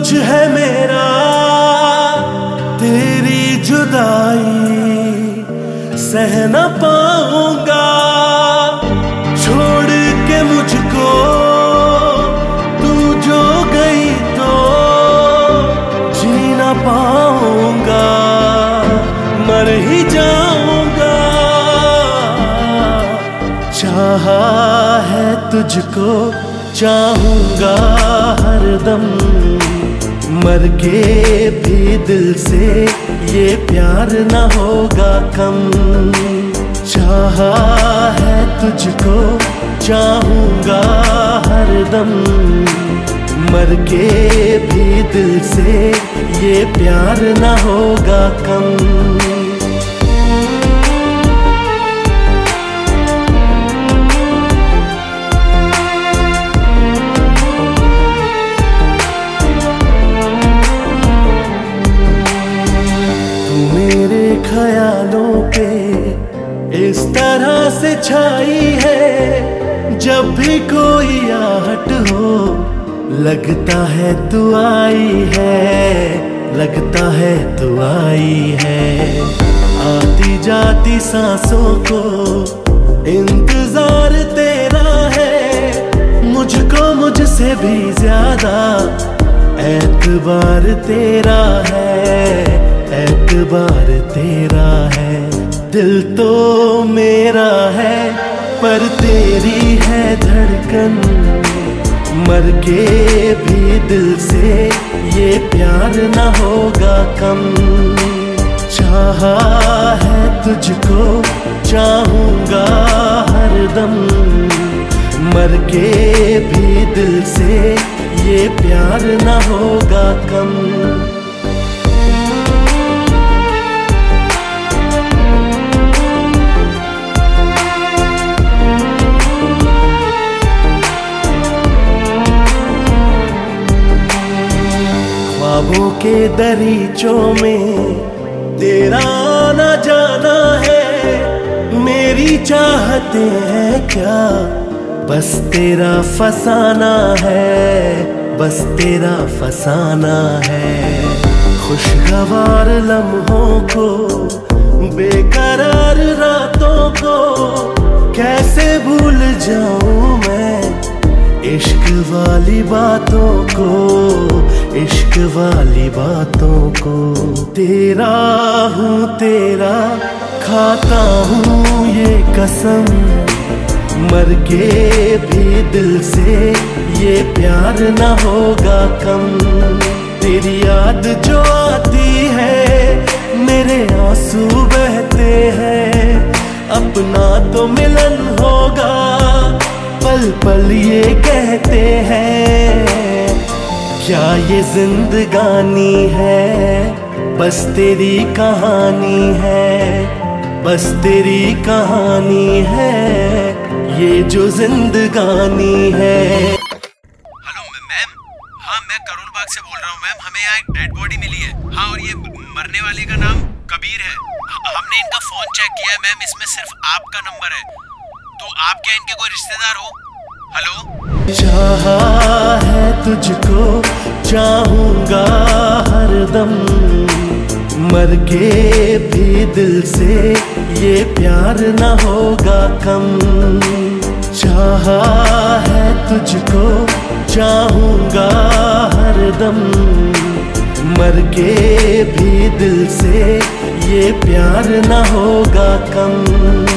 कुछ है मेरा तेरी जुदाई सह न पाऊंगा। छोड़ के मुझको तू जो गई तो जी न पाऊंगा, मर ही जाऊंगा। चाहा है तुझको चाहूंगा हरदम, मर के भी दिल से ये प्यार न होगा कम। चाहा है तुझको चाहूंगा हरदम, मर के भी दिल से ये प्यार न होगा कम। ख्यालों पे इस तरह से छाई है, जब भी कोई आहट हो लगता है तू आई है, लगता है तू आई है। आती जाती सांसों को इंतजार तेरा है, मुझको मुझसे भी ज्यादा एतबार तेरा है, एतबार तेरा है। दिल तो मेरा है पर तेरी है धड़कन, मर के भी दिल से ये प्यार न होगा कम। चाहा है तुझको चाहूंगा हरदम, मर के भी दिल से ये प्यार न होगा कम। ख्वाबों के दरीचों में तेरा आना जाना है, मेरी चाहते हैं क्या बस तेरा फसाना है, बस तेरा फसाना है। खुशगवार लम्हों को बेकरार रातों को कैसे भूल जाऊं मैं, इश्क वाली बातों को, इश्क वाली बातों को। तेरा हूँ तेरा खाता हूँ ये कसम, मर के भी दिल से ये प्यार न होगा कम। तेरी याद जो आती है मेरे आंसू बहते हैं, अपना तो मिलन होगा पल पल ये कहते हैं। क्या ये जिंदगानी है बस तेरी कहानी है, बस तेरी कहानी है ये जो जिंदगानी है। हेलो मैम, हाँ मैं करोल बाग से बोल रहा हूँ मैम। हमें यहाँ एक डेड बॉडी मिली है। हाँ, और ये मरने वाले का नाम कबीर है। हमने इनका फोन चेक किया है मैम, इसमें सिर्फ आपका नंबर है, तो आप क्या इनके कोई रिश्तेदार हो? हेलो। चाहा है तुझको चाहूंगा हरदम, मर के भी दिल से ये प्यार न होगा कम। चाहा है तुझको चाहूंगा हरदम, मर के भी दिल से ये प्यार न होगा कम।